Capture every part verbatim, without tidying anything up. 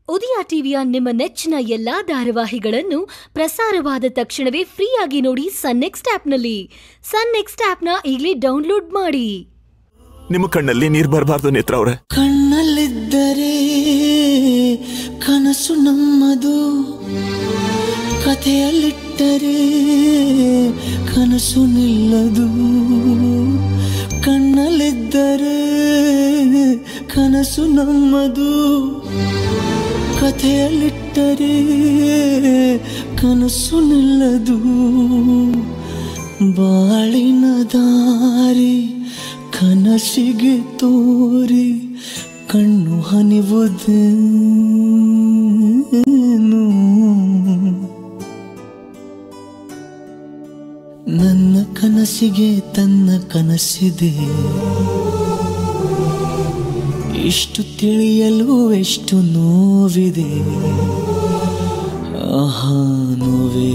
ಉದಯ ಟಿವಿಯ ನಿಮ್ಮ ನೆಚ್ಚಿನ ಎಲ್ಲಾ ಧಾರಾವಾಹಿಗಳನ್ನು ಪ್ರಸಾರವಾದ ತಕ್ಷಣವೇ ಫ್ರೀಯಾಗಿ ನೋಡಿ ಸನ್ ನೆಕ್ಸ್ಟ್ ಆಪ್ನಲ್ಲಿ. ಸನ್ ನೆಕ್ಸ್ಟ್ ಆಪ್ನ ಈಗಲೇ ಡೌನ್ಲೋಡ್ ಮಾಡಿ. ನಿಮ್ಮ ಕಣ್ಣಲ್ಲಿ ನೀರು ಬರಬಾರ್ದು ನೇತ್ರ ಅವರೇ. ಕಣ್ಣಲ್ಲಿದ್ದರೆ ಕನಸು ನಮ್ಮದು, ಕಥೆಯಲ್ಲಿಟ್ಟರೆ ಕನಸು ನಿಲ್ಲದು. ಕಣ್ಣಲ್ಲಿದ್ದರೆ ಕನಸು ನಮ್ಮದು, ಕಥೆಯಲ್ಲಿಟ್ಟರೆ ಕನಸು ನಿಲ್ಲದು. ಬಾಳಿನ ದಾರಿ ಕನಸಿಗೆ ತೋರಿ ಕಣ್ಣು ಹನಿವುದೇನು. ನನ್ನ ಕನಸಿಗೆ ತನ್ನ ಕನಸಿದೆ, ಇಷ್ಟು ತಿಳಿಯಲು ಎಷ್ಟು ನೋವಿದೆ. ಆಹಾ ನೋವೇ,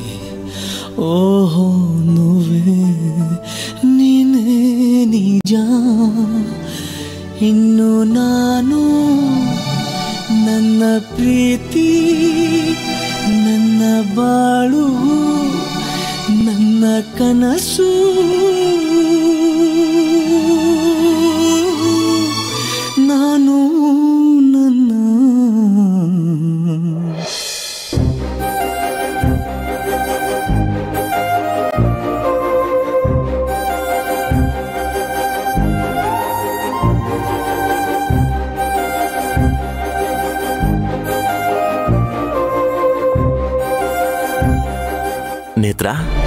ಓಹೋ ನೋವೇ, ನೀನೇ ನಿಜ. ಇನ್ನು ನಾನು ನನ್ನ ಪ್ರೀತಿ, ನನ್ನ ಬಾಳು, ನನ್ನ ಕನಸು ನಾನು ನನ್ನ. ನೇತ್ರ,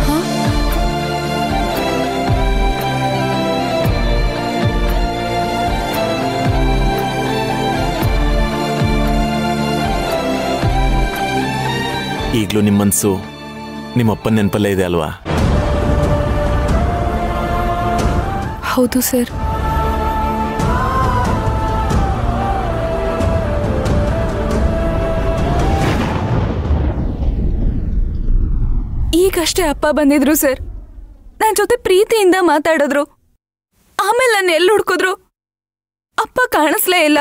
ಈಗಲೂ ನಿಮ್ಮ ಮನಸ್ಸು ನಿಮ್ಮಪ್ಪನ ನೆನಪಲ್ಲೇ ಇದೆ ಅಲ್ವಾ? ಹೌದು ಸರ್. ಈಗಷ್ಟೇ ಅಪ್ಪ ಬಂದಿದ್ರು ಸರ್, ನನ್ನ ಜೊತೆ ಪ್ರೀತಿಯಿಂದ ಮಾತಾಡಿದ್ರು. ಆಮೇಲೆ ನನ್ನ ಎಲ್ಲಿ ಹುಡುಕಿದ್ರು, ಅಪ್ಪ ಕಾಣಿಸ್ಲೇ ಇಲ್ಲ.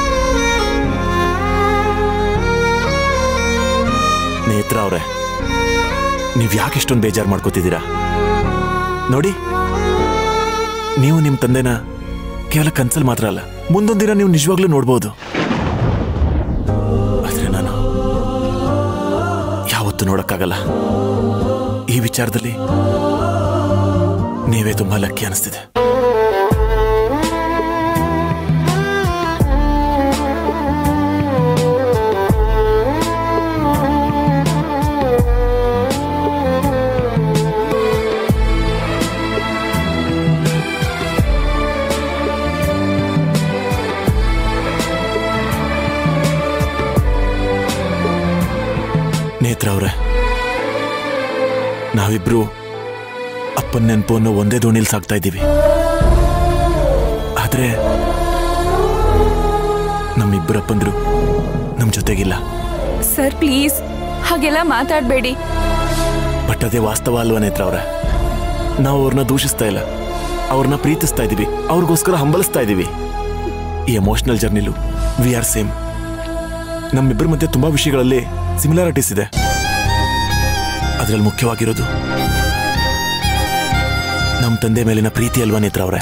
ನೇತ್ರ ಅವರೇ, ನೀವು ಯಾಕೆ ಇಷ್ಟೊಂದು ಬೇಜಾರು ಮಾಡ್ಕೋತಿದ್ದೀರಾ? ನೋಡಿ, ನೀವು ನಿಮ್ಮ ತಂದೆನ ಕೇವಲ ಕನ್ಸಲ್ಲಿ ಮಾತ್ರ ಅಲ್ಲ, ಮುಂದೊಂದಿನ ನೀವು ನಿಜವಾಗ್ಲೂ ನೋಡ್ಬೋದು. ಆದ್ರೆ ನಾನು ಯಾವತ್ತೂ ನೋಡಕ್ಕಾಗಲ್ಲ. ಈ ವಿಚಾರದಲ್ಲಿ ನೀವೇ ತುಂಬಾ ಲಕ್ಕಿ ಅನಿಸ್ತಿದೆ. ನೇತ್ರ ಅವರೇ, ನಾವಿಬ್ರು ಅಪ್ಪನ ನೆನಪು ಅನ್ನೋ ಒಂದೇ ದೋಣಿಲಿ ಸಾಗ್ತಾ ಇದ್ದೀವಿ. ಆದ್ರೆ ನಮ್ಮಿಬ್ಬರಪ್ಪಂದ್ರು ನಮ್ ಜೊತೆಗಿಲ್ಲ. ಸರ್ ಪ್ಲೀಸ್ ಹಾಗೆಲ್ಲ ಮಾತಾಡಬೇಡಿ. ಬಟ್ ಅದೇ ವಾಸ್ತವ ಅಲ್ವಾ ನೇತ್ರ ಅವರೇ? ನಾವು ಅವ್ರನ್ನ ದೂಷಿಸ್ತಾ ಇಲ್ಲ, ಅವ್ರನ್ನ ಪ್ರೀತಿಸ್ತಾ ಇದ್ದೀವಿ, ಅವ್ರಿಗೋಸ್ಕರ ಹಂಬಲಿಸ್ತಾ ಇದ್ದೀವಿ. ಈ ಎಮೋಷನಲ್ ಜರ್ನಿಲು ವಿ ಆರ್ ಸೇಮ್. ನಮ್ಮಿಬ್ಬರ ಮಧ್ಯೆ ತುಂಬಾ ವಿಷಯಗಳಲ್ಲಿ ಸಿಮಿಲಾರಿಟೀಸ್ ಇದೆ. ಅದರಲ್ಲಿ ಮುಖ್ಯವಾಗಿರೋದು ನಮ್ಮ ತಂದೆ ಮೇಲಿನ ಪ್ರೀತಿ ಅಲ್ವಾ ನೇತ್ರ ಅವರೇ?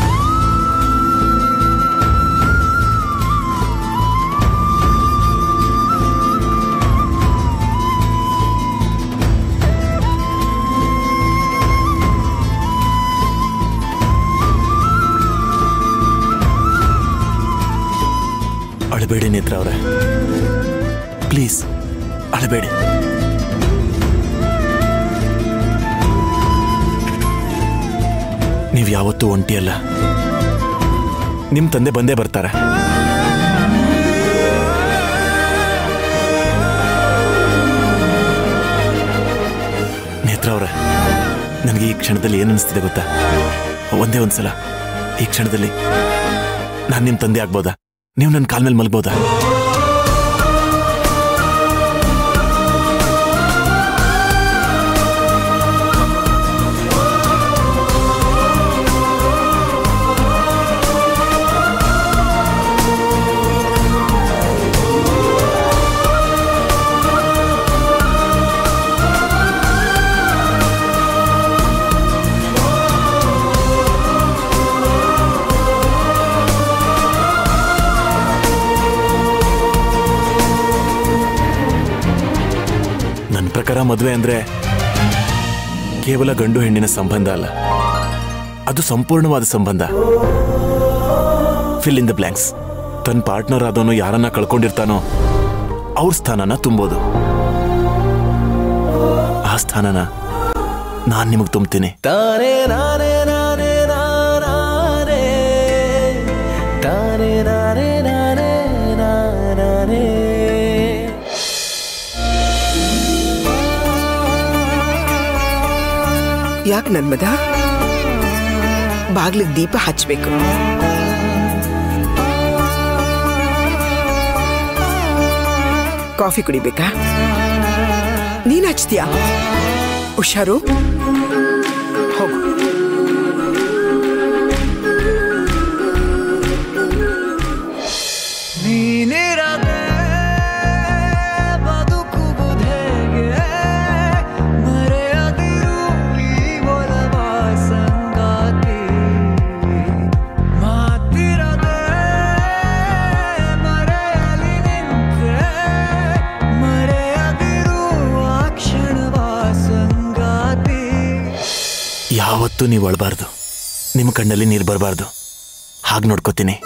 ಅಳಬೇಡಿ ನೇತ್ರ ಅವರೇ, ಪ್ಲೀಸ್ ಅಳಬೇಡಿ. ನೀವು ಯಾವತ್ತೂ ಒಂಟಿ ಅಲ್ಲ, ನಿಮ್ಮ ತಂದೆ ಬಂದೇ ಬರ್ತಾರೆ. ನೇತ್ರ ಅವರೇ, ನನಗೆ ಈ ಕ್ಷಣದಲ್ಲಿ ಏನು ಅನಿಸ್ತಿದೆ ಗೊತ್ತಾ? ಒಂದೇ ಒಂದ್ಸಲ ಈ ಕ್ಷಣದಲ್ಲಿ ನಾನು ನಿಮ್ಮ ತಂದೆ ಆಗ್ಬೋದಾ? ನೀವು ನನ್ನ ಕಾಲ ಮೇಲೆ ಮಲಗ್ಬೋದಾ? ಪ್ರಕಾರ ಮದುವೆ ಅಂದ್ರೆ ಕೇವಲ ಗಂಡು ಹೆಣ್ಣಿನ ಸಂಬಂಧ ಅಲ್ಲ, ಅದು ಸಂಪೂರ್ಣವಾದ ಸಂಬಂಧ. Fill in the blanks. ತನ್ನ ಪಾರ್ಟ್ನರ್ ಆದವನು ಯಾರನ್ನ ಕಳ್ಕೊಂಡಿರ್ತಾನೋ ಅವ್ರ ಸ್ಥಾನನ ತುಂಬೋದು. ಆ ಸ್ಥಾನನ ನಾನ್ ನಿಮಗ್ ತುಂಬ್ತೀನಿ. ತಾನೇ ನಾನೇ ನಾನೇ ನಾನೇ ತಾನೇ ನಾನೇ ನಾನೇ ನಾನೇ. ಯಾಕೆ ನನ್ಮದ ಬಾಗ್ಲಿಗೆ ದೀಪ ಹಚ್ಚಬೇಕು? ಕಾಫಿ ಕುಡಿಬೇಕಾ? ನೀನ್ ಹಚ್ತೀಯಾ? ಹುಷಾರು, ಹೋಗು. ನೀನಿರದೆ ಬದುಕುವುದೇಗೆ, ಮರೆಯದಿರು ಈ ಒಲವ ಸಂಗಾತಿ. ಮಾತಿರದೆ ಮರೆಯಲಿ ನಿಂತೆ, ಮರೆಯದಿರು ಆ ಕ್ಷಣವ ಸಂಗಾತಿ. ಯಾವತ್ತೂ ನೀವು ಅಳಬಾರ್ದು, ನಿಮ್ಮ ಕಣ್ಣಲ್ಲಿ ನೀರು ಬರಬಾರ್ದು. ಹಾಗೆ ನೋಡ್ಕೋತೀನಿ.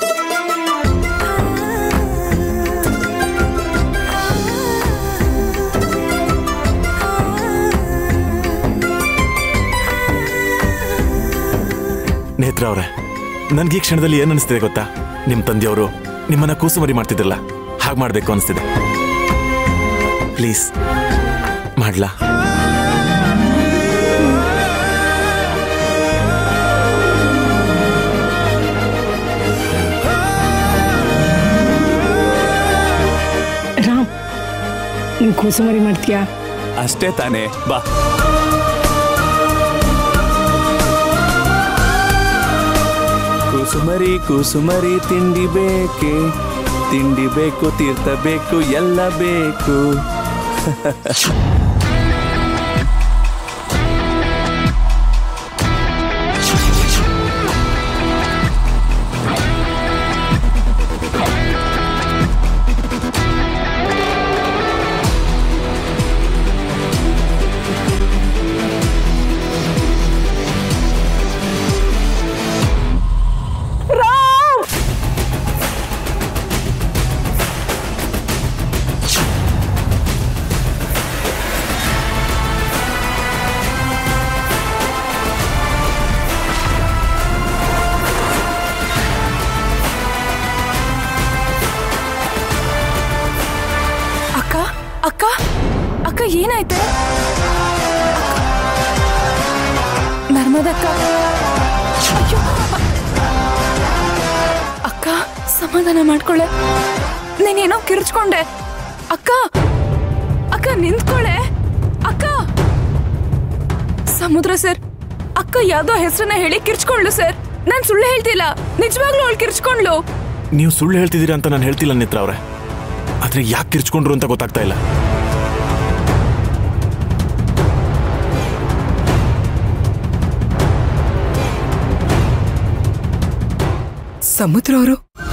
ನೇತ್ರ ಅವ್ರೆ, ನನ್ಗೆ ಈ ಕ್ಷಣದಲ್ಲಿ ಏನು ಅನಿಸ್ತಿದೆ ಗೊತ್ತಾ? ನಿಮ್ಮ ತಂದೆಯವರು ನಿಮ್ಮನ್ನ ಕೂಸುಮರಿ ಮಾಡ್ತಿದ್ರಲ್ಲ, ಹಾಗೆ ಮಾಡಬೇಕು ಅನಿಸ್ತಿದೆ. ಪ್ಲೀಸ್ ಮಾಡ್ಲಾ? ರಾಮ್, ನೀವು ಕೂಸುಮರಿ ಮಾಡ್ತೀಯಾ? ಅಷ್ಟೇ ತಾನೇ, ಬಾ. ಕೂಸುಮರಿ ಕೂಸುಮರಿ ತಿಂಡಿ ಬೇಕೆ, ತಿಂಡಿ ಬೇಕು, ತೀರ್ಥ ಬೇಕು, ಎಲ್ಲ ಬೇಕು. ಅಕ್ಕ ಅಕ್ಕ ಏನಾಯ್ತೆ? ನರ್ಮದಕ್ಕ, ಅಯ್ಯೋ ಅಕ್ಕ, ಸಮಾಧಾನ ಮಾಡ್ಕೊಳ್ಳೆ. ನೀನೇನೋ ಕಿರ್ಚ್ಕೊಂಡೆ. ಅಕ್ಕ ಅಕ್ಕ ನಿಂತ್ಕೊಳ್ಳೆ. ಅಕ್ಕ, ಸಮುದ್ರ ಸರ್, ಅಕ್ಕ ಯಾವ್ದೋ ಹೆಸರನ್ನ ಹೇಳಿ ಕಿರ್ಚ್ಕೊಂಡ್ಲು ಸರ್. ನಾನ್ ಸುಳ್ಳು ಹೇಳ್ತಿಲ್ಲ, ನಿಜವಾಗ್ಲೂ ಅವಳು ಕಿರ್ಚ್ಕೊಂಡ್ಲು. ನೀವು ಸುಳ್ಳು ಹೇಳ್ತಿದ್ದೀರಾ ಅಂತ ನಾನು ಹೇಳ್ತಿಲ್ಲ ನೇತ್ರ ಅವ್ರೆ, ಆದ್ರೆ ಯಾಕೆ ಕಿರ್ಚ್ಕೊಂಡ್ರು ಅಂತ ಗೊತ್ತಾಗ್ತಾ ಇಲ್ಲ. ಸಮುದ್ರ ಅವರು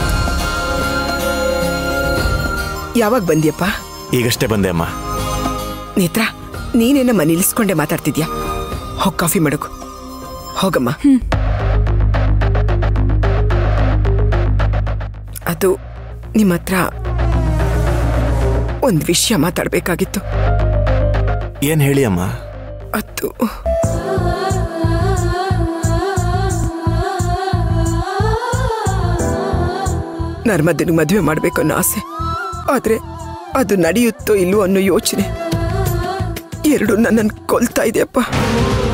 ಯಾವಾಗ ಬಂದ್ಯಪ್ಪ? ಈಗಷ್ಟೇ ಬಂದೆ ಅಮ್ಮ. ನೇತ್ರ, ನೀನೇನ ಮನೇಲಿಸ್ಕೊಂಡೆ ಮಾತಾಡ್ತಿದ್ಯಾ? ಹೋಗ್ ಕಾಫಿ ಮಾಡಕು, ಹೋಗಮ್ಮ. ಅದು ನಿಮ್ಮ ಹತ್ರ ಒಂದ್ ವಿಷಯ ಮಾತಾಡ್ಬೇಕಾಗಿತ್ತು. ಏನ್ ಹೇಳಿ ಅಮ್ಮ? ಅದು ನರ್ಮದನ್ ಮದುವೆ ಮಾಡ್ಬೇಕು ಅನ್ನೋ ಆಸೆ, ಆದ್ರೆ ಅದು ನಡೆಯುತ್ತೋ ಇಲ್ವೋ ಅನ್ನೋ ಯೋಚನೆ ಎರಡು ನನ್ನನ್ನು ಕೊಲ್ತಾ ಇದೆಯಪ್ಪ.